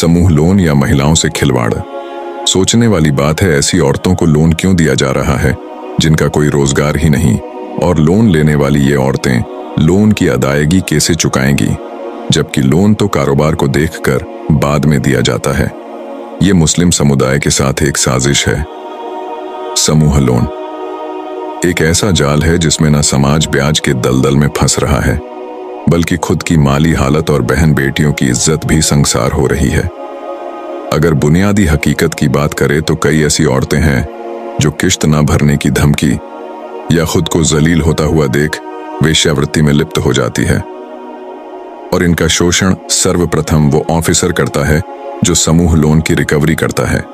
समूह लोन या महिलाओं से खिलवाड़। सोचने वाली बात है, ऐसी औरतों को लोन क्यों दिया जा रहा है जिनका कोई रोजगार ही नहीं, और लोन लेने वाली ये औरतें लोन की अदायगी कैसे चुकाएंगी, जबकि लोन तो कारोबार को देखकर बाद में दिया जाता है। ये मुस्लिम समुदाय के साथ एक साजिश है। समूह लोन एक ऐसा जाल है जिसमें न समाज ब्याज के दलदल में फंस रहा है, बल्कि खुद की माली हालत और बहन बेटियों की इज्जत भी संसार हो रही है। अगर बुनियादी हकीकत की बात करें तो कई ऐसी औरतें हैं जो किश्त न भरने की धमकी या खुद को जलील होता हुआ देख वेश्यावृत्ति में लिप्त हो जाती है, और इनका शोषण सर्वप्रथम वो ऑफिसर करता है जो समूह लोन की रिकवरी करता है।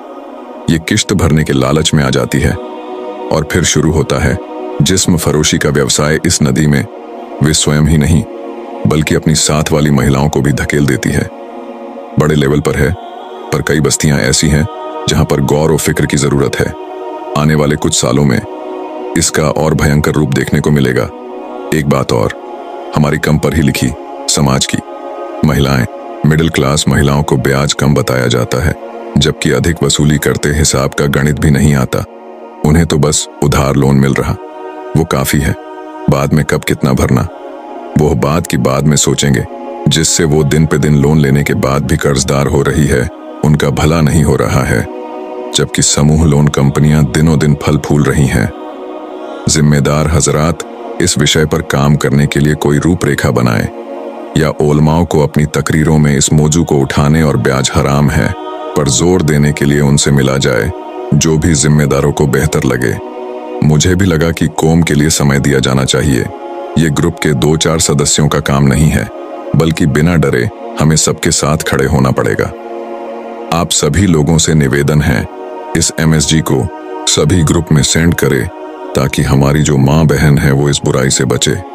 ये किश्त भरने के लालच में आ जाती है और फिर शुरू होता है जिस्म फरोशी का व्यवसाय। इस नदी में वे स्वयं ही नहीं बल्कि अपनी साथ वाली महिलाओं को भी धकेल देती है। बड़े लेवल पर है, पर कई बस्तियां ऐसी हैं जहां पर गौर और फिक्र की जरूरत है। आने वाले कुछ सालों में इसका और भयंकर रूप देखने को मिलेगा। एक बात और, हमारी कम पर ही लिखी समाज की महिलाएं, मिडिल क्लास महिलाओं को ब्याज कम बताया जाता है, जबकि अधिक वसूली करते हिसाब का गणित भी नहीं आता। उन्हें तो बस उधार लोन मिल रहा, वो काफी है। बाद में कब कितना भरना, वो बात की बाद में सोचेंगे, जिससे वो दिन पे दिन लोन लेने के बाद भी कर्जदार हो रही है। उनका भला नहीं हो रहा है, जबकि समूह लोन कंपनियां दिनों दिन फल फूल रही हैं। जिम्मेदार हजरात इस विषय पर काम करने के लिए कोई रूपरेखा बनाएं, या ओलमाओं को अपनी तकरीरों में इस मौजू को उठाने और ब्याज हराम है पर जोर देने के लिए उनसे मिला जाए, जो भी जिम्मेदारों को बेहतर लगे। मुझे भी लगा कि कौम के लिए समय दिया जाना चाहिए। ये ग्रुप के 2-4 सदस्यों का काम नहीं है, बल्कि बिना डरे हमें सबके साथ खड़े होना पड़ेगा। आप सभी लोगों से निवेदन है, इस MSG को सभी ग्रुप में सेंड करें ताकि हमारी जो माँ बहन है वो इस बुराई से बचे।